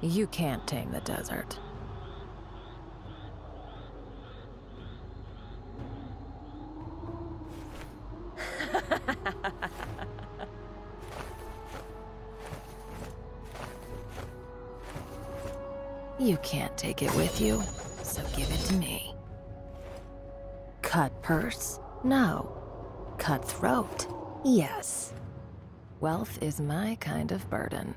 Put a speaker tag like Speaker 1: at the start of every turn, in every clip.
Speaker 1: You can't tame the desert. You can't take it with you, so give it to me. Cut purse? No. Cut throat? Yes. Wealth is my kind of burden.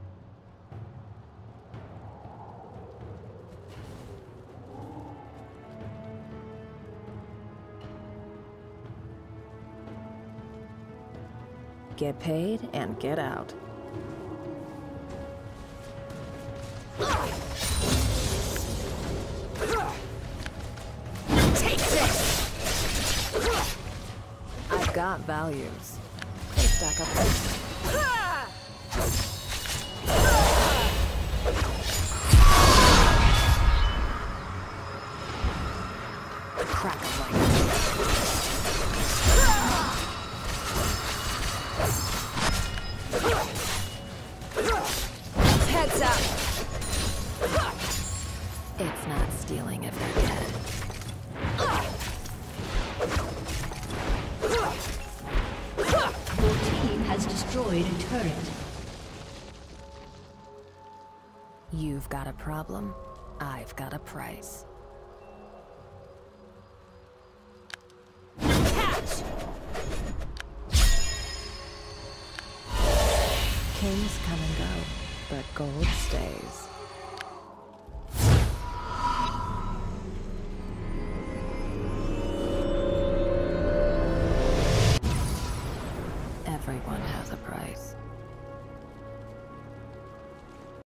Speaker 1: Get paid and get out.
Speaker 2: Take this!
Speaker 1: I've got values. They stack up nicely. Crack 'em like
Speaker 2: Heads up!
Speaker 1: It's not stealing if they're dead.
Speaker 3: Your team has destroyed a turret.
Speaker 1: You've got a problem. I've got a price.
Speaker 2: Catch!
Speaker 1: Kings come and go, but gold stays.